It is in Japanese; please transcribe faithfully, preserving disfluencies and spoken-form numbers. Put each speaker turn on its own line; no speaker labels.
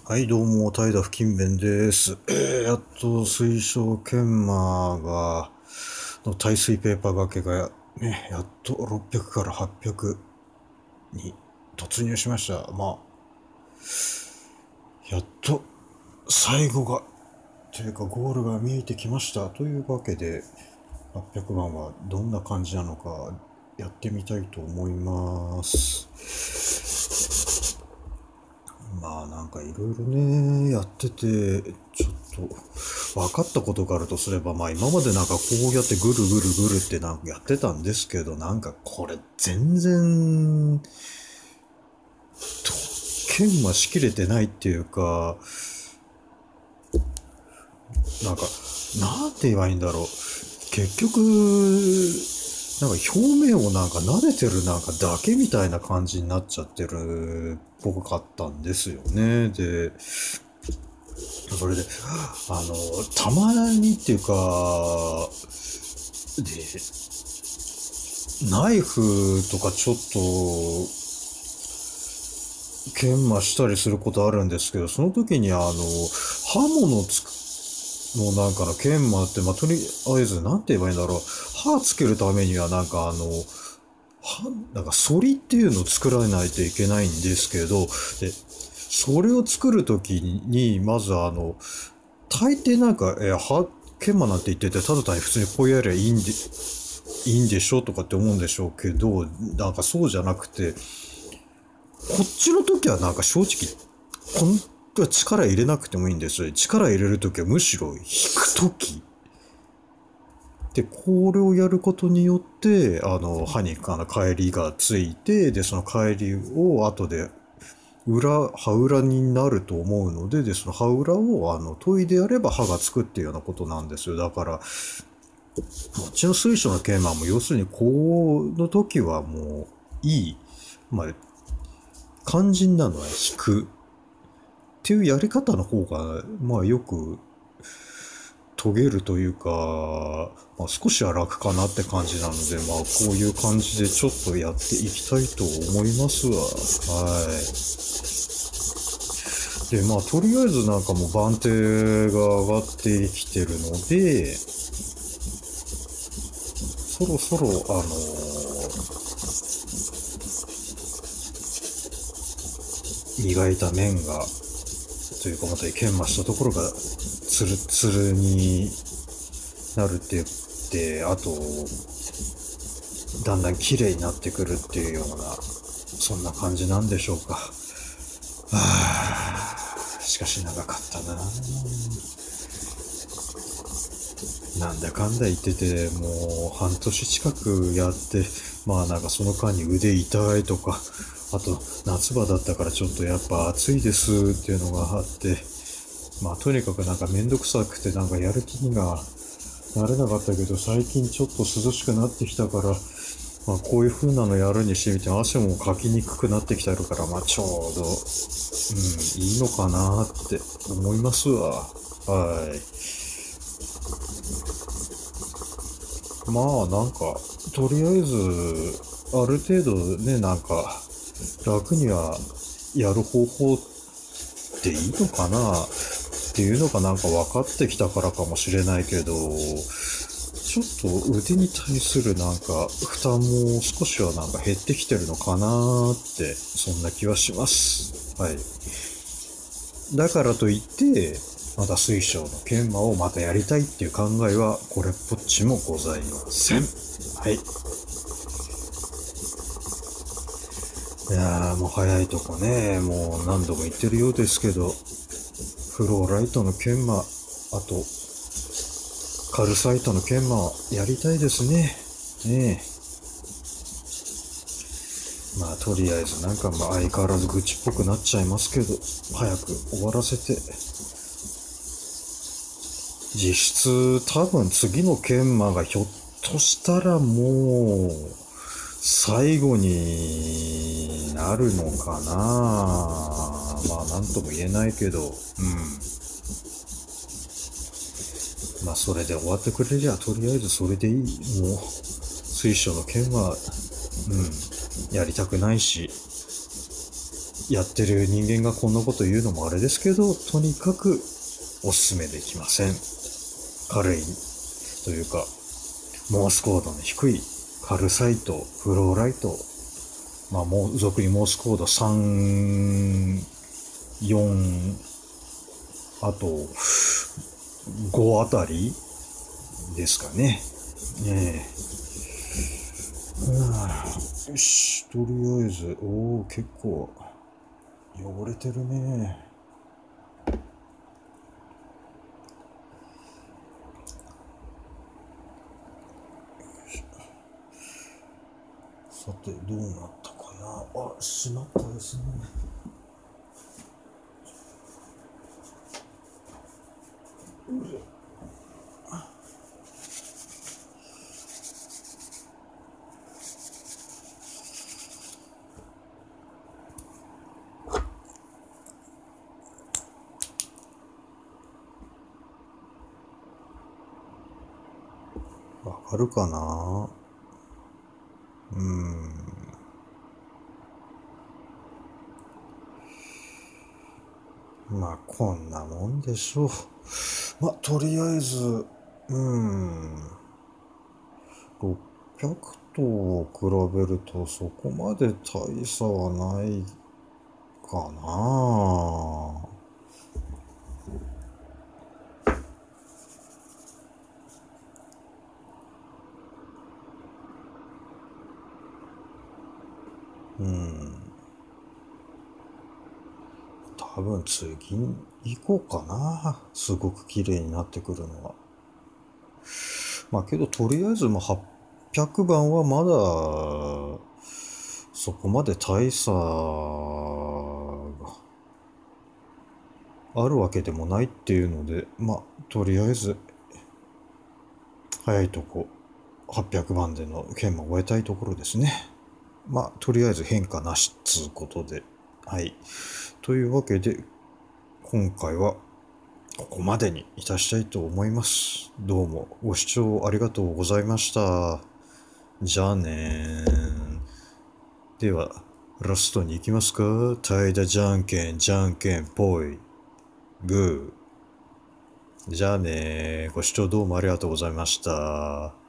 はい、どうも、平付近弁です。えー、やっと水晶研磨が、の耐水ペーパー掛けが、ね、やっとろっぴゃくからはっぴゃくに突入しました。まあ、やっと最後が、というかゴールが見えてきました。というわけで、はっぴゃくばんはどんな感じなのか、やってみたいと思います。まあなんかいろいろね、やってて、ちょっと分かったことがあるとすれば、まあ今までなんかこうやってぐるぐるぐるってなんかやってたんですけど、なんかこれ全然、研磨しきれてないっていうか、なんか、なんて言えばいいんだろう。結局、なんか表面をなんか撫でてるなんかだけみたいな感じになっちゃってるっぽかったんですよね。で、それで、あの、たまにっていうか、で、ナイフとかちょっと、研磨したりすることあるんですけど、その時にあの、刃物つくのなんかの研磨って、まあ、とりあえず、なんて言えばいいんだろう。刃つけるためにはなんかあの、は、なんか反りっていうのを作らないといけないんですけど、で、それを作るときに、まずあの、大抵なんか、えー、は、研磨なんて言ってて、ただ単に普通にこうやりゃいいんで、いいんでしょとかって思うんでしょうけど、なんかそうじゃなくて、こっちの時はなんか正直、本当は力入れなくてもいいんですよ。力入れる時はむしろ引く時。で、これをやることによって、あの、刃にあの帰りがついて、で、その帰りを後で裏、刃裏になると思うので、で、その刃裏を、あの、研いでやれば刃がつくっていうようなことなんですよ。だから、こっちの水晶の研磨も、要するに、こうの時はもう、いい。まあ、肝心なのは引く。っていうやり方の方が、まあ、よく研げるというか、まあ、少しは楽かなって感じなので、まあ、こういう感じでちょっとやっていきたいと思いますわ。はい。で、まあ、とりあえずなんかもう番手が上がってきてるので、そろそろ、あのー磨いた面が、というかまた研磨したところが、ツルツルになるって言って、あと、だんだん綺麗になってくるっていうような、そんな感じなんでしょうか。はぁ、しかし長かったな。なんだかんだ言ってて、もう半年近くやって、まあなんかその間に腕痛いとか、あと夏場だったからちょっとやっぱ暑いですっていうのがあって、まあとにかくなんかめんどくさくてなんかやる気にがなれなかったけど、最近ちょっと涼しくなってきたから、まあこういう風なのやるにしてみて汗もかきにくくなってきてるから、まあちょうど、うん、いいのかなって思いますわ。はい。まあなんか、とりあえず、ある程度ね、なんか、楽にはやる方法っていいのかなっていうのがなんか分かってきたからかもしれないけど、ちょっと腕に対するなんか負担も少しはなんか減ってきてるのかなって、そんな気はします。はい。だからといって、また水晶の研磨をまたやりたいっていう考えはこれっぽっちもございません。はい。いやーもう早いとこね、もう何度も言ってるようですけど、フローライトの研磨、あとカルサイトの研磨やりたいですね。ねえ。まあとりあえずなんかまあ相変わらず愚痴っぽくなっちゃいますけど、早く終わらせて。実質多分次の研磨がひょっとしたらもう最後になるのかな。まあなんとも言えないけど、うん。まあそれで終わってくれりゃとりあえずそれでいい。もう水晶の件は、うん、やりたくないし、 やってる人間がこんなこと言うのもあれですけど、とにかくおすすめできません。軽いというか、モースコードの低いカルサイト、フローライト、まあ、もう俗にモースコードさん、よん、あとごあたりですかね。ねえ。よし、とりあえず、おお、結構汚れてるね。さて、どうなったかな。あ、しまったですね。わかるかな。うーん。まあ、こんなもんでしょう。まあ、とりあえず、うーん。ろっぴゃくとを比べるとそこまで大差はないかな。うん。多分次行こうかな。すごく綺麗になってくるのは。まあけどとりあえずまあはっぴゃくばんはまだそこまで大差があるわけでもないっていうので、まあとりあえず早いとこはっぴゃくばんでの研磨を終えたいところですね。まあとりあえず変化なしっつうことで、はい。というわけで今回はここまでにいたしたいと思います。どうもご視聴ありがとうございました。じゃあねー。では、ラストに行きますか。怠惰じゃんけん、じゃんけんぽい。グー。じゃあねー。ご視聴どうもありがとうございました。